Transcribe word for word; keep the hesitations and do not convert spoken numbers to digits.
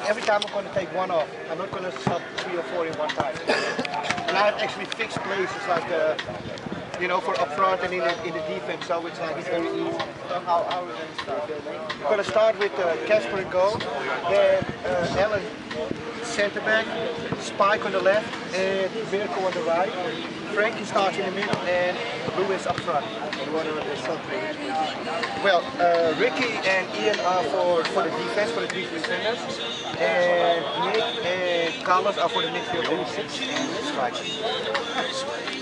every time I'm going to take one off. I'm not going to sub three or four in one time. And I have actually fixed places like, uh, you know, for up front and in the, in the defense, so it's like it's very easy. So how, how are we going to start? We're going to start with uh, Casper in goal, then uh, Ellen center back, Spike on the left, and Mirko on the right. Frankie starts in the middle, and Lewis up front. Well, uh, Ricky and Ian are for, for the defense, for the three defenders, and Nick and Carlos are for the midfield and the six and strikers.